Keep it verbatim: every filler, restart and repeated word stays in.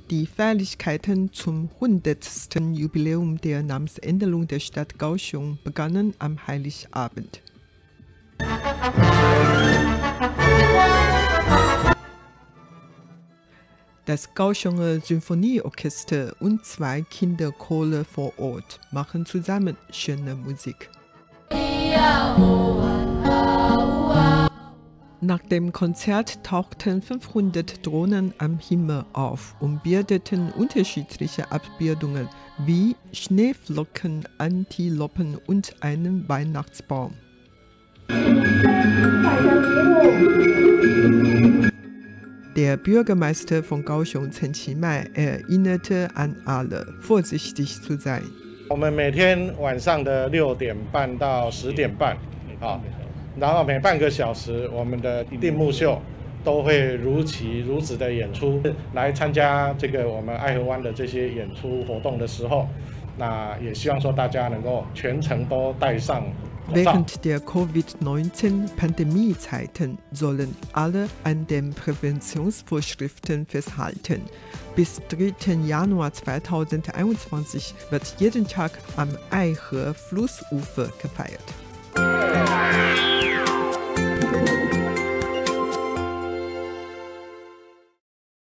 Die Feierlichkeiten zum hundertsten Jubiläum der Namensänderung der Stadt Kaohsiung begannen am Heiligabend. Das Kaohsiunger Symphonieorchester und zwei Kinderchore vor Ort machen zusammen schöne Musik. Nach dem Konzert tauchten fünfhundert Drohnen am Himmel auf und bildeten unterschiedliche Abbildungen wie Schneeflocken, Antilopen und einen Weihnachtsbaum. Der Bürgermeister von Kaohsiung, Chen Qimai, erinnerte an alle, vorsichtig zu sein. 我们每天晚上的六点半到十点半，啊，然后每半个小时，我们的定目秀都会如期如此的演出。来参加这个我们爱河湾的这些演出活动的时候，那也希望说大家能够全程都戴上。 Während der Covid neunzehn-Pandemiezeiten sollen alle an den Präventionsvorschriften festhalten. Bis dritten Januar zweitausendeinundzwanzig wird jeden Tag am Aihe Flussufer gefeiert.